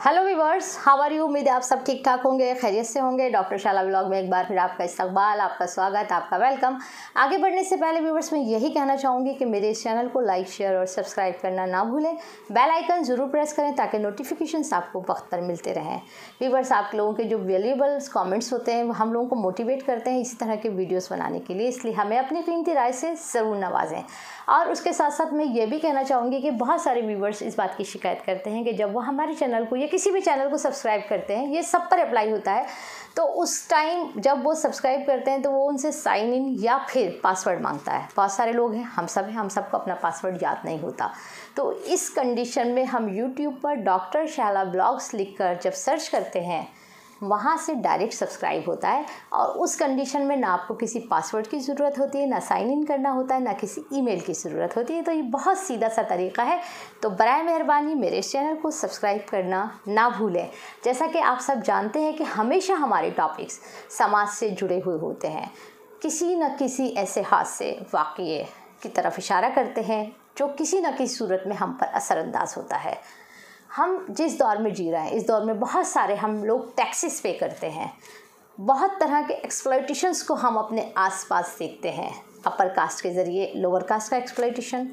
Hello viewers, how are you. उम्मीद है आप सब ठीक ठाक होंगे, खैरियत से होंगे। डॉक्टर शाला व्लॉग में एक बार फिर आपका इस्तकबाल, आपका स्वागत, आपका वेलकम। आगे बढ़ने से पहले वीवर्स मैं यही कहना चाहूँगी कि मेरे इस चैनल को लाइक, शेयर और सब्सक्राइब करना ना भूलें। बेल आइकन ज़रूर प्रेस करें ताकि नोटिफिकेशंस आपको वक्त पर मिलते रहें। वीवर्स, आप लोगों के जो वैल्यूएबल कमेंट्स होते हैं वो हम लोगों को मोटिवेट करते हैं इसी तरह के वीडियोज़ बनाने के लिए, इसलिए हमें अपनी कीमती राय से ज़रूर नवाजें। और उसके साथ साथ मैं ये भी कहना चाहूँगी कि बहुत सारे व्यूवर्स इस बात की शिकायत करते हैं कि जब वो हमारे चैनल को या किसी भी चैनल को सब्सक्राइब करते हैं, ये सब पर अप्लाई होता है, तो उस टाइम जब वो सब्सक्राइब करते हैं तो वो उनसे साइन इन या फिर पासवर्ड मांगता है। बहुत सारे लोग हैं, हम सबको अपना पासवर्ड याद नहीं होता। तो इस कंडीशन में हम यूट्यूब पर डॉक्टर शाला ब्लॉग्स लिखकर जब सर्च करते हैं, वहाँ से डायरेक्ट सब्सक्राइब होता है और उस कंडीशन में ना आपको किसी पासवर्ड की ज़रूरत होती है, ना साइन इन करना होता है, ना किसी ईमेल की ज़रूरत होती है। तो ये बहुत सीधा सा तरीका है। तो बराए मेहरबानी मेरे इस चैनल को सब्सक्राइब करना ना भूलें। जैसा कि आप सब जानते हैं कि हमेशा हमारे टॉपिक्स समाज से जुड़े हुए होते हैं, किसी न किसी ऐसे हादसे वाक़ये की तरफ इशारा करते हैं जो किसी न किसी सूरत में हम पर असरअंदाज होता है। हम जिस दौर में जी रहे हैं, इस दौर में बहुत सारे हम लोग टैक्सेस पे करते हैं, बहुत तरह के एक्सप्लॉयटेशंस को हम अपने आसपास देखते हैं। अपर कास्ट के ज़रिए लोअर कास्ट का एक्सप्लॉयटेशन,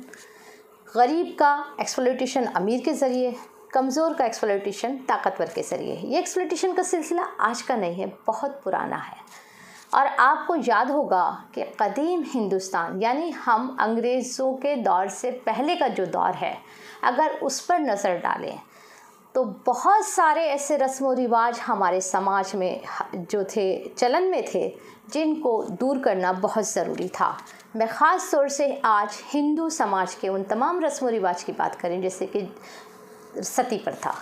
गरीब का एक्सप्लॉयटेशन अमीर के ज़रिए, कमज़ोर का एक्सप्लॉयटेशन ताकतवर के ज़रिए। ये एक्सप्लॉयटेशन का सिलसिला आज का नहीं है, बहुत पुराना है। और आपको याद होगा कि कदीम हिंदुस्तान यानी हम अंग्रेज़ों के दौर से पहले का जो दौर है, अगर उस पर नज़र डालें तो बहुत सारे ऐसे रस्म व रिवाज हमारे समाज में जो थे, चलन में थे, जिनको दूर करना बहुत ज़रूरी था। मैं ख़ास तौर से आज हिंदू समाज के उन तमाम रस्म व रिवाज की बात करें, जैसे कि सती प्रथा,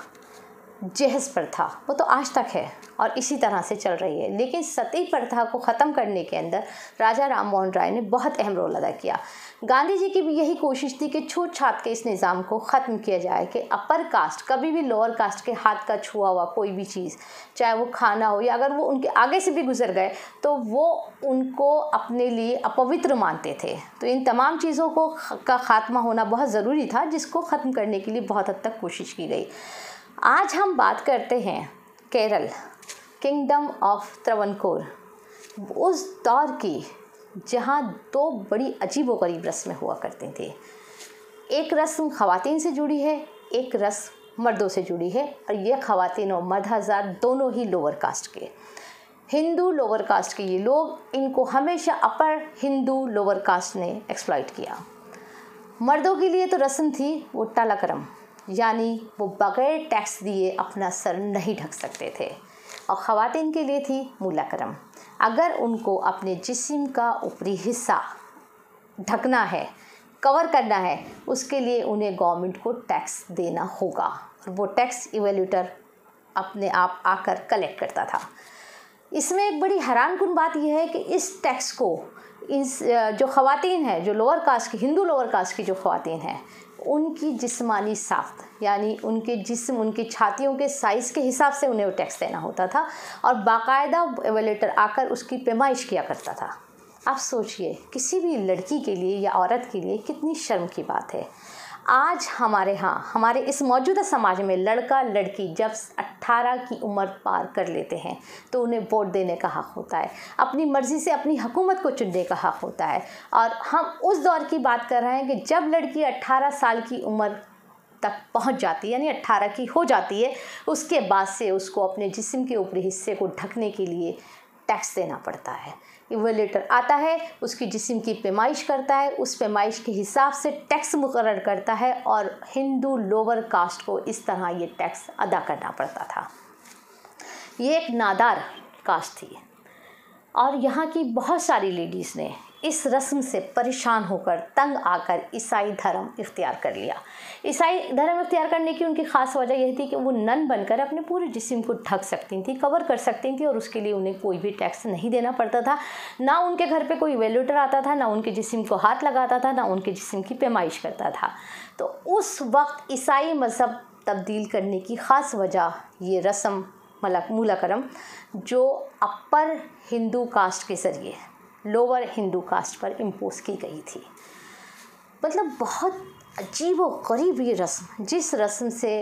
जहेज़ प्रथा, वो तो आज तक है और इसी तरह से चल रही है। लेकिन सती प्रथा को ख़त्म करने के अंदर राजा राम मोहन राय ने बहुत अहम रोल अदा किया। गांधी जी की भी यही कोशिश थी कि छूट छाट के इस निज़ाम को ख़त्म किया जाए कि अपर कास्ट कभी भी लोअर कास्ट के हाथ का छुआ हुआ कोई भी चीज़, चाहे वो खाना हो या अगर वो उनके आगे से भी गुजर गए तो वो उनको अपने लिए अपवित्र मानते थे। तो इन तमाम चीज़ों को का ख़ात्मा होना बहुत ज़रूरी था, जिसको ख़त्म करने के लिए बहुत हद तक कोशिश की गई। आज हम बात करते हैं केरल, किंगडम ऑफ त्रवणकोर, उस दौर की जहाँ दो बड़ी अजीबोगरीब रस्में हुआ करती थी। एक रस्म ख़वातीन से जुड़ी है, एक रस्म मर्दों से जुड़ी है, और ये ख़वातीन और मर्द हज़ार दोनों ही लोअर कास्ट के, हिंदू लोअर कास्ट के ये लोग, इनको हमेशा अपर हिंदू लोअर कास्ट ने एक्सप्लॉइट किया। मर्दों के लिए तो रस्म थी वो टालाकरम, यानी वो बग़ैर टैक्स दिए अपना सर नहीं ढक सकते थे, और ख़वातीन के लिए थी मूलाकरम। अगर उनको अपने जिस्म का ऊपरी हिस्सा ढकना है, कवर करना है, उसके लिए उन्हें गवर्नमेंट को टैक्स देना होगा, और वो टैक्स इवैल्यूएटर अपने आप आकर कलेक्ट करता था। इसमें एक बड़ी हैरानकुन बात यह है कि इस टैक्स को इस जो ख़वातीन हैं, जो लोअर कास्ट की, हिंदू लोअर कास्ट की जो ख़वातीन हैं, उनकी जिस्मानी साख्त यानी उनके जिस्म, उनकी छातियों के साइज़ के हिसाब से उन्हें वो टैक्स देना होता था, और बाकायदा एवेलेटर आकर उसकी पैमाइश किया करता था। आप सोचिए, किसी भी लड़की के लिए या औरत के लिए कितनी शर्म की बात है। आज हमारे इस मौजूदा समाज में लड़का लड़की जब 18 की उम्र पार कर लेते हैं तो उन्हें वोट देने का हक़ होता है, अपनी मर्ज़ी से अपनी हुकूमत को चुनने का हक़ होता है। और हम उस दौर की बात कर रहे हैं कि जब लड़की 18 साल की उम्र तक पहुंच जाती है, यानी 18 की हो जाती है, उसके बाद से उसको अपने जिस्म के ऊपरी हिस्से को ढकने के लिए टैक्स देना पड़ता है। इवैल्यूएटर आता है, उसकी जिस्म की पैमाइश करता है, उस पैमाइश के हिसाब से टैक्स मुकर्रर करता है, और हिंदू लोअर कास्ट को इस तरह ये टैक्स अदा करना पड़ता था। ये एक नादार कास्ट थी, और यहाँ की बहुत सारी लेडीज़ ने इस रस्म से परेशान होकर, तंग आकर ईसाई धर्म इख्तियार कर लिया। ईसाई धर्म इख्तियार करने की उनकी ख़ास वजह यह थी कि वो नन बनकर अपने पूरे जिस्म को ढक सकती थी, कवर कर सकती थी, और उसके लिए उन्हें कोई भी टैक्स नहीं देना पड़ता था। ना उनके घर पे कोई इवैल्यूएटर आता था, ना उनके जिस्म को हाथ लगाता था, ना उनके जिस्म की पैमाइश करता था। तो उस वक्त ईसाई मज़हब तब्दील करने की ख़ास वजह ये रस्म मूलाकरम, जो अपर हिंदू कास्ट के ज़रिए लोअर हिंदू कास्ट पर इम्पोज की गई थी। मतलब बहुत अजीब व गरीब ये रस्म, जिस रस्म से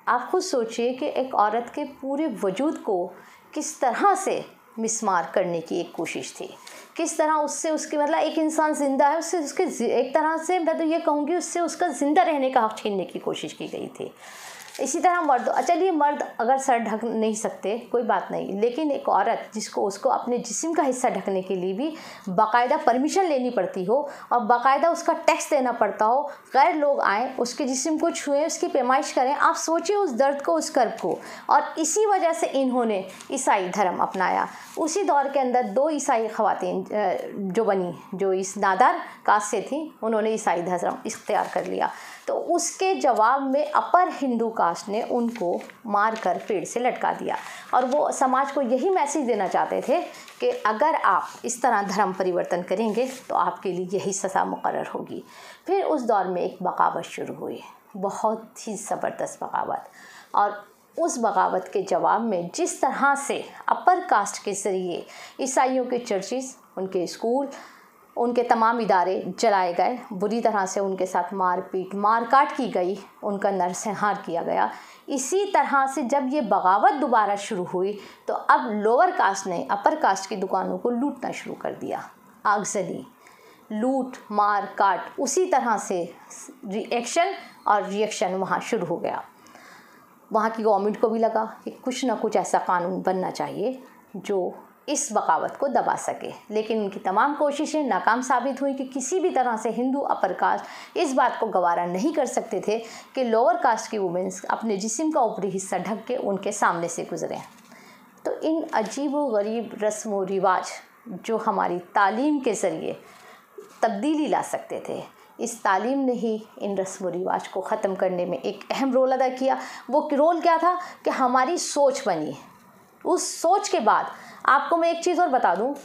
आप खुद सोचिए कि एक औरत के पूरे वजूद को किस तरह से मिसमार करने की एक कोशिश थी, किस तरह उससे उसकी मतलब एक इंसान ज़िंदा है उससे उसके एक तरह से मैं तो ये कहूँगी उससे उसका ज़िंदा रहने का हक़ छीनने की कोशिश की गई थी। इसी तरह मर्द, चलिए मर्द अगर सर ढक नहीं सकते कोई बात नहीं, लेकिन एक औरत जिसको उसको अपने जिस्म का हिस्सा ढकने के लिए भी बाकायदा परमिशन लेनी पड़ती हो और बाकायदा उसका टैक्स देना पड़ता हो, गैर लोग आएँ उसके जिस्म को छुएँ, उसकी पैमाइश करें, आप सोचिए उस दर्द को, उस कर्ब को। और इसी वजह से इन्होंने ईसाई धर्म अपनाया। उसी दौर के अंदर 2 ईसाई ख़वातीन जो बनी, जो इस नादार कास्ट से थी, उन्होंने ईसाई धर्म इख्तियार कर लिया। तो उसके जवाब में अपर हिंदू कास्ट ने उनको मार कर पेड़ से लटका दिया और वो समाज को यही मैसेज देना चाहते थे कि अगर आप इस तरह धर्म परिवर्तन करेंगे तो आपके लिए यही सज़ा मुकर्रर होगी। फिर उस दौर में एक बगावत शुरू हुई, बहुत ही ज़बरदस्त बगावत, और उस बगावत के जवाब में जिस तरह से अपर कास्ट के ज़रिए ईसाइयों के चर्चिज़, उनके स्कूल, उनके तमाम इदारे जलाए गए, बुरी तरह से उनके साथ मारपीट मारकाट की गई, उनका नरसंहार किया गया। इसी तरह से जब ये बगावत दोबारा शुरू हुई तो अब लोअर कास्ट ने अपर कास्ट की दुकानों को लूटना शुरू कर दिया। आगजनी, लूट, मार काट, उसी तरह से एक्शन और रिएक्शन वहाँ शुरू हो गया। वहाँ की गवर्नमेंट को भी लगा कि कुछ ना कुछ ऐसा कानून बनना चाहिए जो इस बगावत को दबा सके, लेकिन उनकी तमाम कोशिशें नाकाम साबित हुई कि किसी भी तरह से हिंदू अपर कास्ट इस बात को गवारा नहीं कर सकते थे कि लोअर कास्ट की वुमेंस अपने जिस्म का ऊपरी हिस्सा ढक के उनके सामने से गुजरें। तो इन अजीब व गरीब रस्म व रिवाज जो हमारी तालीम के ज़रिए तब्दीली ला सकते थे, इस तालीम ने ही इन रस्म व रिवाज को ख़त्म करने में एक अहम रोल अदा किया। वो रोल क्या था कि हमारी सोच बनी। उस सोच के बाद आपको मैं एक चीज़ और बता दूं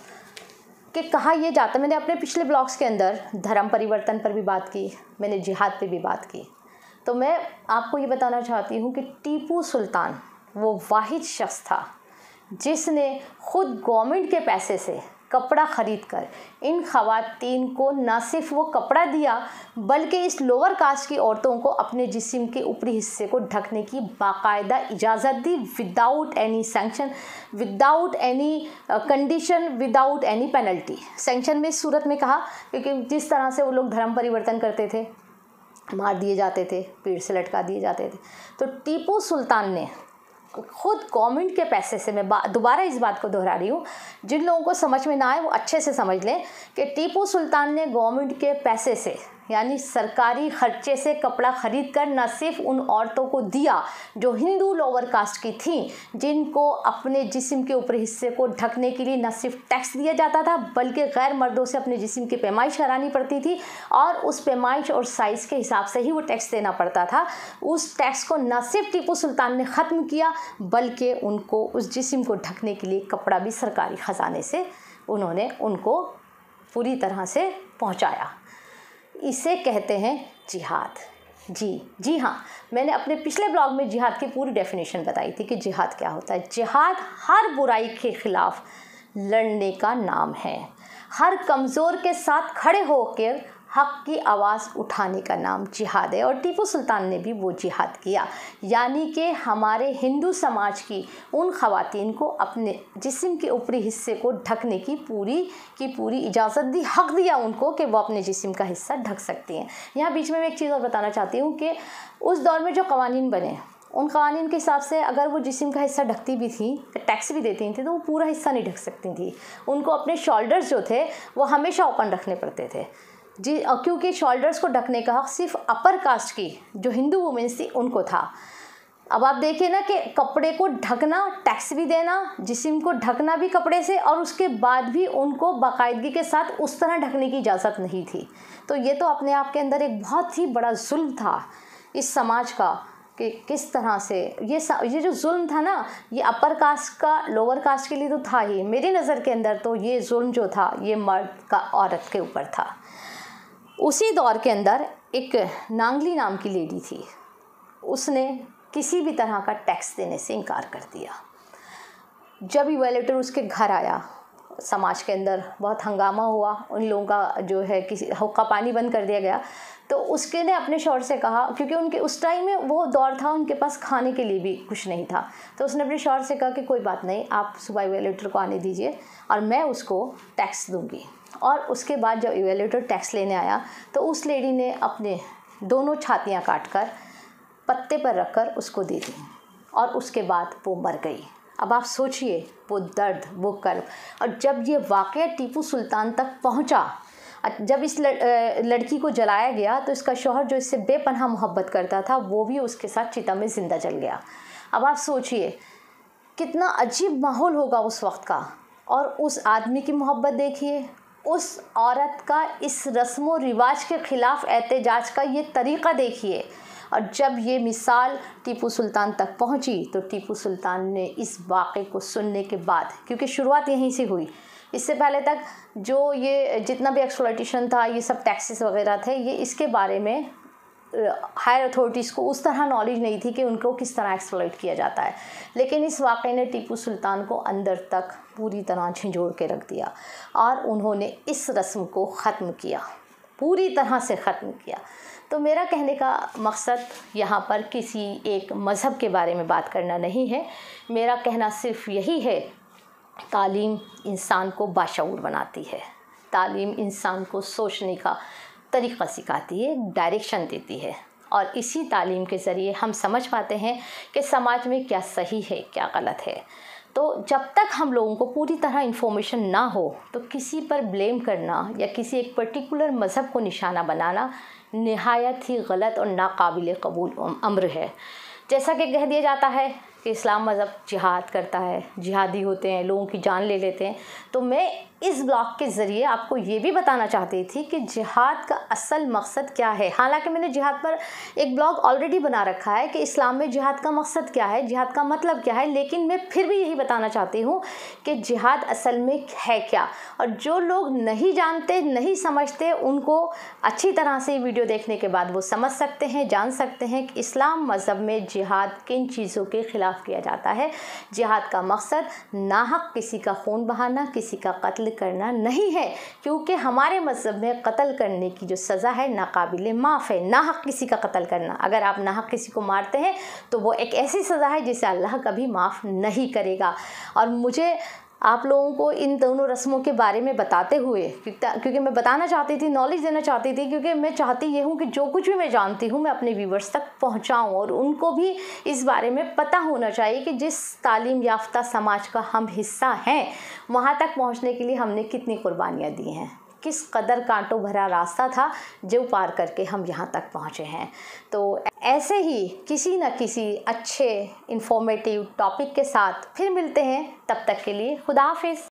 कि कहा यह जाता, मैंने अपने पिछले ब्लॉग्स के अंदर धर्म परिवर्तन पर भी बात की, मैंने जिहाद पे भी बात की, तो मैं आपको ये बताना चाहती हूँ कि टीपू सुल्तान वो वाहिद शख्स था जिसने खुद गवर्नमेंट के पैसे से कपड़ा ख़रीद कर इन ख़वातीन को न सिर्फ वो कपड़ा दिया बल्कि इस लोअर कास्ट की औरतों को अपने जिस्म के ऊपरी हिस्से को ढकने की बाकायदा इजाज़त दी, without any sanction, without any condition, without any penalty. Sanction में इस सूरत में कहा क्योंकि जिस तरह से वो लोग धर्म परिवर्तन करते थे, मार दिए जाते थे, पेड़ से लटका दिए जाते थे, तो टीपू सुल्तान ने खुद गवर्नमेंट के पैसे से, मैं दोबारा इस बात को दोहरा रही हूँ, जिन लोगों को समझ में ना आए वो अच्छे से समझ लें कि टीपू सुल्तान ने गवर्नमेंट के पैसे से यानी सरकारी खर्चे से कपड़ा ख़रीद कर न सिर्फ उन औरतों को दिया जो हिंदू लोअर कास्ट की थीं, जिनको अपने जिस्म के ऊपरी हिस्से को ढकने के लिए न सिर्फ टैक्स दिया जाता था बल्कि गैर मर्दों से अपने जिस्म की पैमाइश करानी पड़ती थी और उस पैमाइश और साइज़ के हिसाब से ही वो टैक्स देना पड़ता था। उस टैक्स को न सिर्फ टीपू सुल्तान ने ख़त्म किया बल्कि उनको उस जिस्म को ढकने के लिए कपड़ा भी सरकारी ख़जाने से उन्होंने उनको पूरी तरह से पहुँचाया। इसे कहते हैं जिहाद। जी हाँ, मैंने अपने पिछले ब्लॉग में जिहाद की पूरी डेफिनेशन बताई थी कि जिहाद क्या होता है। जिहाद हर बुराई के ख़िलाफ़ लड़ने का नाम है, हर कमज़ोर के साथ खड़े होकर हक़ की आवाज़ उठाने का नाम जिहाद है। और टीपू सुल्तान ने भी वो जिहाद किया, यानी कि हमारे हिंदू समाज की उन ख़वातीन को अपने जिस्म के ऊपरी हिस्से को ढकने की पूरी इजाज़त दी, हक़ दिया उनको कि वो अपने जिस्म का हिस्सा ढक सकती हैं। यहाँ बीच में मैं एक चीज़ और बताना चाहती हूँ कि उस दौर में जो कवानीन बने उन कवानीन के हिसाब से अगर वो जिस्म का हिस्सा ढकती भी थी, टैक्स भी देती थी, तो वो पूरा हिस्सा नहीं ढक सकती थी। उनको अपने शोल्डर्स जो थे वो हमेशा ओपन रखने पड़ते थे जी, क्योंकि शोल्डर्स को ढकने का हक़ सिर्फ अपर कास्ट की जो हिंदू वुमेन्स थी उनको था। अब आप देखिए ना कि कपड़े को ढकना, टैक्स भी देना, जिस्म को ढकना भी कपड़े से, और उसके बाद भी उनको बाकायदगी के साथ उस तरह ढकने की इजाज़त नहीं थी। तो ये तो अपने आप के अंदर एक बहुत ही बड़ा जुल्म था इस समाज का कि किस तरह से ये जो जुल्म था ना, ये अपर कास्ट का लोअर कास्ट के लिए तो था ही, मेरी नज़र के अंदर तो ये जुल्म जो था ये मर्द का औरत के ऊपर था। उसी दौर के अंदर एक नांगली नाम की लेडी थी, उसने किसी भी तरह का टैक्स देने से इनकार कर दिया। जब इवेल्यूएटर उसके घर आया, समाज के अंदर बहुत हंगामा हुआ, उन लोगों का जो है किसी हुक्का पानी बंद कर दिया गया। तो उसके ने अपने शौहर से कहा, क्योंकि उनके उस टाइम में वो दौर था उनके पास खाने के लिए भी कुछ नहीं था, तो उसने अपने शौहर से कहा कि कोई बात नहीं, आप सुबह इवैल्यूएटर को आने दीजिए और मैं उसको टैक्स दूंगी। और उसके बाद जब इवैल्यूएटर टैक्स लेने आया तो उस लेडी ने अपने दोनों छातियाँ काटकर पत्ते पर रखकर उसको दे दी और उसके बाद वो मर गई। अब आप सोचिए वो दर्द, वो कर्ब। और जब ये वाक़या टीपू सुल्तान तक पहुंचा, जब इस लड़की को जलाया गया तो इसका शौहर जो इससे बेपनाह मोहब्बत करता था वो भी उसके साथ चिता में ज़िंदा जल गया। अब आप सोचिए कितना अजीब माहौल होगा उस वक्त का। और उस आदमी की मोहब्बत देखिए, उस औरत का इस रस्म व रिवाज के ख़िलाफ़ एहतजाज का ये तरीक़ा देखिए। और जब ये मिसाल टीपू सुल्तान तक पहुंची तो टीपू सुल्तान ने इस वाक़े को सुनने के बाद, क्योंकि शुरुआत यहीं से हुई, इससे पहले तक जो ये जितना भी एक्सप्लॉयटेशन था, ये सब टैक्सेस वगैरह थे, ये इसके बारे में हायर अथॉरिटीज़ को उस तरह नॉलेज नहीं थी कि उनको किस तरह एक्सप्लॉइट किया जाता है। लेकिन इस वाक़े ने टीपू सुल्तान को अंदर तक पूरी तरह झंझोड़ के रख दिया और उन्होंने इस रस्म को ख़त्म किया, पूरी तरह से ख़त्म किया। तो मेरा कहने का मकसद यहाँ पर किसी एक मज़हब के बारे में बात करना नहीं है। मेरा कहना सिर्फ यही है, तालीम इंसान को बाशऊर बनाती है, तालीम इंसान को सोचने का तरीक़ा सिखाती है, डायरेक्शन देती है। और इसी तालीम के ज़रिए हम समझ पाते हैं कि समाज में क्या सही है, क्या गलत है। तो जब तक हम लोगों को पूरी तरह इन्फॉर्मेशन ना हो तो किसी पर ब्लेम करना या किसी एक पर्टिकुलर मज़हब को निशाना बनाना निहायत ही गलत और नाकाबिल कबूल अम्र है। जैसा कि कह दिया जाता है कि इस्लाम मज़हब जिहाद करता है, जिहादी होते हैं, लोगों की जान ले लेते हैं। तो मैं इस ब्लॉग के ज़रिए आपको ये भी बताना चाहती थी कि जिहाद का असल मकसद क्या है। हालांकि मैंने जिहाद पर एक ब्लॉग ऑलरेडी बना रखा है कि इस्लाम में जिहाद का मकसद क्या है, जिहाद का मतलब क्या है, लेकिन मैं फिर भी यही बताना चाहती हूँ कि जिहाद असल में है क्या। और जो लोग नहीं जानते, नहीं समझते, उनको अच्छी तरह से वीडियो देखने के बाद वो समझ सकते हैं, जान सकते हैं कि इस्लाम मज़हब में जिहाद किन चीज़ों के ख़िलाफ़ किया जाता है। जिहाद का मकसद नाहक किसी का खून बहाना, किसी का कत्ल करना नहीं है, क्योंकि हमारे मज़हब में कत्ल करने की जो सज़ा है नाकाबिले माफ़ है। नाहक किसी का कत्ल करना, अगर आप नाहक किसी को मारते हैं तो वो एक ऐसी सज़ा है जिसे अल्लाह कभी माफ़ नहीं करेगा। और मुझे आप लोगों को इन दोनों रस्मों के बारे में बताते हुए, क्योंकि मैं बताना चाहती थी, नॉलेज देना चाहती थी, क्योंकि मैं चाहती ये हूँ कि जो कुछ भी मैं जानती हूँ मैं अपने व्यूवर्स तक पहुँचाऊँ और उनको भी इस बारे में पता होना चाहिए कि जिस तालीम याफ्ता समाज का हम हिस्सा हैं वहाँ तक पहुँचने के लिए हमने कितनी कुर्बानियाँ दी हैं, किस कदर कांटों भरा रास्ता था जो पार करके हम यहाँ तक पहुँचे हैं। तो ऐसे ही किसी न किसी अच्छे इंफॉर्मेटिव टॉपिक के साथ फिर मिलते हैं, तब तक के लिए खुदा हाफिज़।